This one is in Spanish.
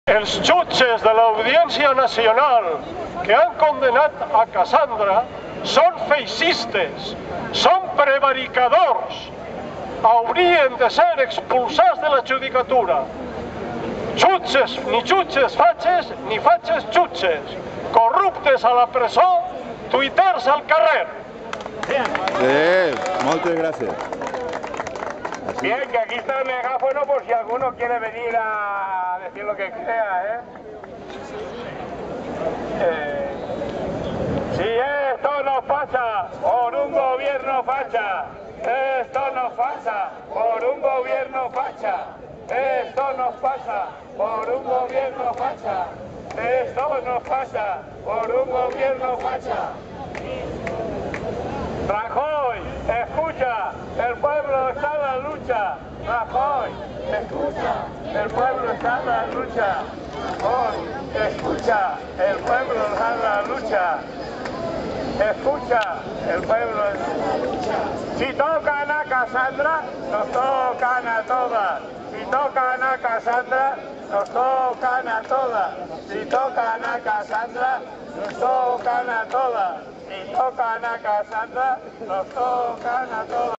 Els jutges de l'Audiència Nacional que han condenat a Casandra són feixistes, són prevaricadors, haurien de ser expulsats de la judicatura. Jutges, ni jutges fatxes, ni fatxes jutges, corruptes a la presó, tuiters al carrer. Muchas gracias. Bien, que aquí está el megáfono por si alguno quiere venir a decir lo que crea, Si esto nos pasa por un gobierno facha, esto nos pasa por un gobierno facha, esto nos pasa por un gobierno facha, esto nos pasa por un gobierno facha. Rajoy, escucha, el pueblo está en la lucha. Rajoy, escucha, el pueblo está en la lucha. Rajoy, escucha, el pueblo está en la lucha. Escucha, el pueblo está en la lucha. Si tocan a Casandra, nos tocan a todas. Si tocan a Casandra, nos tocan a todas. Si tocan a Casandra, nos tocan a todas. Si tocan a Casandra, nos tocan a todas.